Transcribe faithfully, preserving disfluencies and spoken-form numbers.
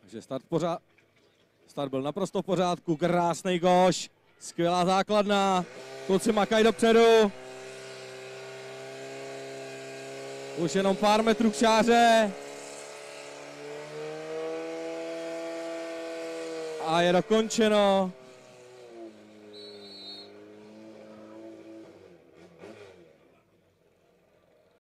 Takže start pořád. Start byl naprosto v pořádku, krásný koš, skvělá základna, kluci makají dopředu. Už jenom pár metrů k čáře. A je dokončeno.